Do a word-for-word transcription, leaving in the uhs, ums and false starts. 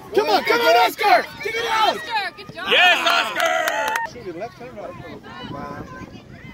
Come on, come on, Oscar! Get it out! Oscar, good job! Yes, Oscar! Shoot it left hand, right.